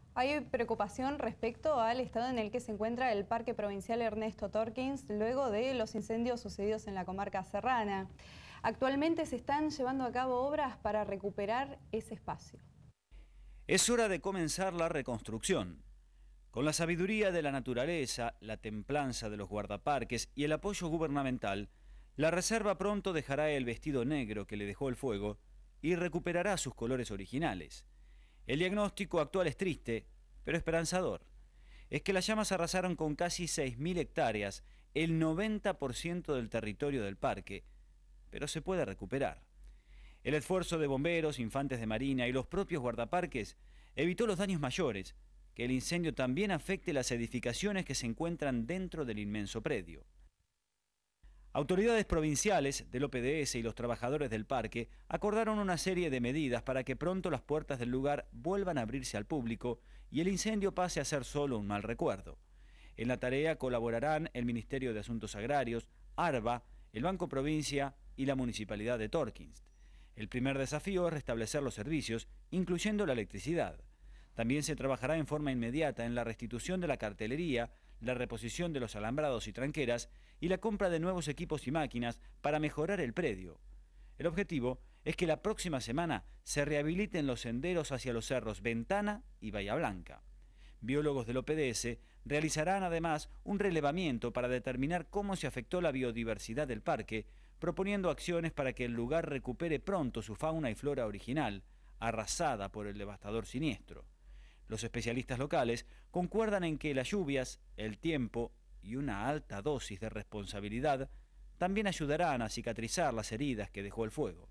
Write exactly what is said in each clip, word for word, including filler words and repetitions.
Hay preocupación respecto al estado en el que se encuentra el Parque Provincial Ernesto Torkins luego de los incendios sucedidos en la comarca serrana. Actualmente se están llevando a cabo obras para recuperar ese espacio. Es hora de comenzar la reconstrucción. Con la sabiduría de la naturaleza, la templanza de los guardaparques y el apoyo gubernamental, la reserva pronto dejará el vestido negro que le dejó el fuego y recuperará sus colores originales. El diagnóstico actual es triste, pero esperanzador. Es que las llamas arrasaron con casi seis mil hectáreas, el noventa por ciento del territorio del parque, pero se puede recuperar. El esfuerzo de bomberos, infantes de marina y los propios guardaparques evitó los daños mayores, que el incendio también afecte las edificaciones que se encuentran dentro del inmenso predio. Autoridades provinciales del O P D S y los trabajadores del parque acordaron una serie de medidas para que pronto las puertas del lugar vuelvan a abrirse al público y el incendio pase a ser solo un mal recuerdo. En la tarea colaborarán el Ministerio de Asuntos Agrarios, ARBA, el Banco Provincia y la Municipalidad de Torkins. El primer desafío es restablecer los servicios, incluyendo la electricidad. También se trabajará en forma inmediata en la restitución de la cartelería, la reposición de los alambrados y tranqueras y la compra de nuevos equipos y máquinas para mejorar el predio. El objetivo es que la próxima semana se rehabiliten los senderos hacia los cerros Ventana y Bahía Blanca. Biólogos del O P D S realizarán además un relevamiento para determinar cómo se afectó la biodiversidad del parque, proponiendo acciones para que el lugar recupere pronto su fauna y flora original, arrasada por el devastador siniestro. Los especialistas locales concuerdan en que las lluvias, el tiempo y una alta dosis de responsabilidad también ayudarán a cicatrizar las heridas que dejó el fuego.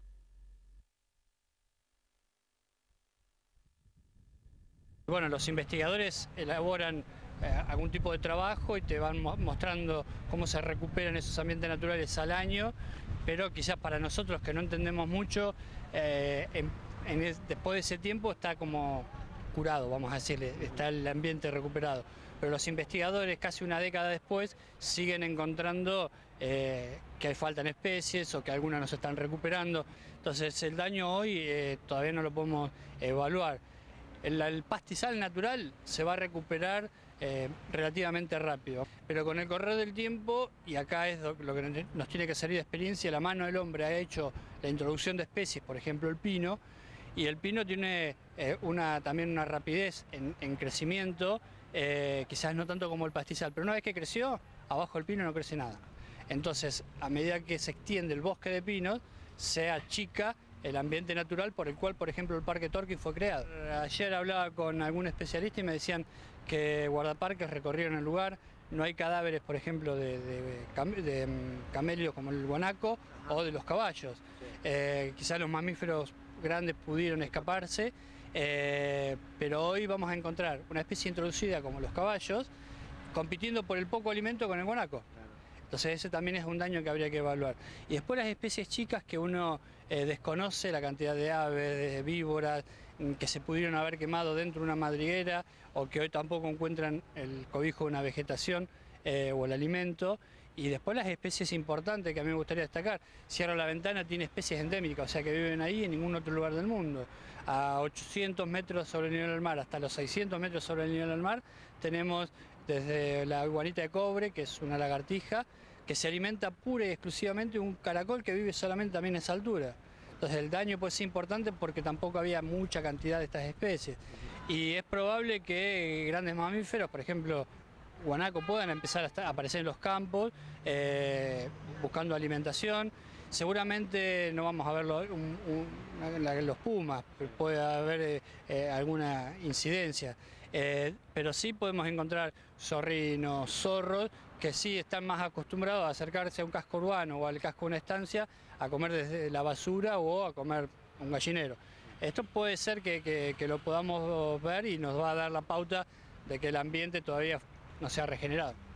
Bueno, los investigadores elaboran eh, algún tipo de trabajo y te van mo mostrando cómo se recuperan esos ambientes naturales al año, pero quizás para nosotros que no entendemos mucho, eh, en, en el, después de ese tiempo está como curado, vamos a decirle, está el ambiente recuperado. Pero los investigadores, casi una década después, siguen encontrando eh, que faltan especies o que algunas no se están recuperando. Entonces el daño hoy eh, todavía no lo podemos evaluar. El, el pastizal natural se va a recuperar eh, relativamente rápido, pero con el correr del tiempo, y acá es lo, lo que nos tiene que servir de experiencia, la mano del hombre ha hecho la introducción de especies, por ejemplo el pino, y el pino tiene eh, una, también una rapidez en, en crecimiento, eh, quizás no tanto como el pastizal, pero una vez que creció, abajo del pino no crece nada. Entonces, a medida que se extiende el bosque de pinos, se achica el ambiente natural por el cual, por ejemplo, el Parque Torkins fue creado. Ayer hablaba con algún especialista y me decían que guardaparques recorrieron el lugar, no hay cadáveres, por ejemplo, de, de, de, de camelios como el guanaco o de los caballos. Eh, quizás los mamíferos grandes pudieron escaparse, eh, pero hoy vamos a encontrar una especie introducida como los caballos compitiendo por el poco alimento con el guanaco. Entonces ese también es un daño que habría que evaluar. Y después las especies chicas que uno eh, desconoce, la cantidad de aves, de víboras, que se pudieron haber quemado dentro de una madriguera o que hoy tampoco encuentran el cobijo de una vegetación eh, o el alimento. Y después las especies importantes que a mí me gustaría destacar. Cierro la Ventana tiene especies endémicas, o sea que viven ahí en ningún otro lugar del mundo. A ochocientos metros sobre el nivel del mar hasta los seiscientos metros sobre el nivel del mar tenemos desde la iguanita de cobre, que es una lagartija, que se alimenta pura y exclusivamente de un caracol que vive solamente también a esa altura. Entonces el daño puede ser importante porque tampoco había mucha cantidad de estas especies. Y es probable que grandes mamíferos, por ejemplo, guanaco, puedan empezar a aparecer en los campos eh, buscando alimentación. Seguramente no vamos a ver lo, un, un, los pumas, puede haber eh, eh, alguna incidencia, eh, pero sí podemos encontrar zorrinos, zorros, que sí están más acostumbrados a acercarse a un casco urbano o al casco de una estancia a comer desde la basura o a comer un gallinero. Esto puede ser que, que, que lo podamos ver y nos va a dar la pauta de que el ambiente todavía no se ha regenerado.